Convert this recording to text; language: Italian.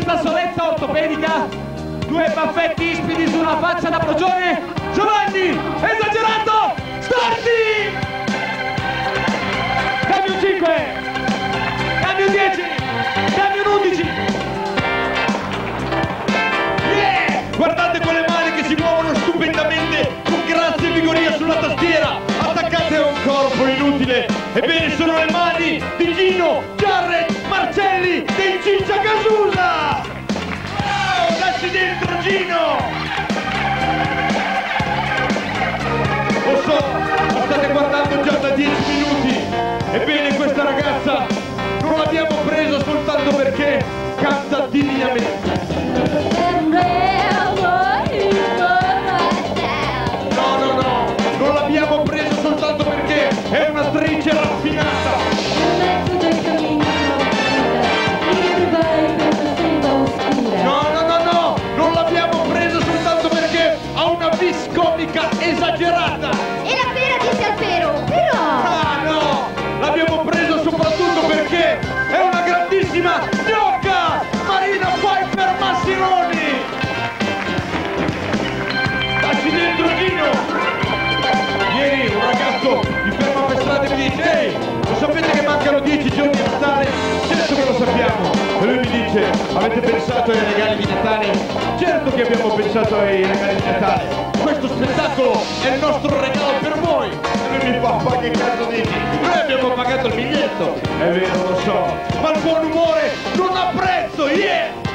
questa solezza ortopedica, 2 baffetti ispidi su una faccia da procione. Giovanni, esagerato, starti! Dammi un 5, dammi un 10, dammi un 11. Yeah! Guardate quelle mani che si muovono stupendamente con grazia e vigoria sulla tastiera, attaccate a un corpo inutile. Ebbene, sono le mani di Gino, Jarrett, Marcelli, dei Ciccia Casulla! Oh, dacci dentro Gino! Lo so, lo state guardando già da 10 minuti. Ebbene, questa ragazza non l'abbiamo presa soltanto perché canta divinamente. No, non l'abbiamo presa soltanto perché è un'attrice raffinata. No, non l'abbiamo presa soltanto perché ha una vis comica esagerata. E la pera dice al pero, però! Ah no, l'abbiamo presa soprattutto perché è una grandissima gnocca, Marina Pfeiffer Massironi. Dacci dentro Gino. Ieri un ragazzo mi ferma per strada e mi dice: ehi, lo sapete che mancano 10 giorni a Natale? Certo che lo sappiamo. E lui mi dice: avete pensato ai regali di Natale? Certo che abbiamo pensato ai regali di Natale. Questo spettacolo è il nostro regalo per voi. E lui mi fa: ma che cazzo dici? Noi abbiamo pagato il biglietto. È vero, lo so, ma il buon umore non ha prezzo, yeah!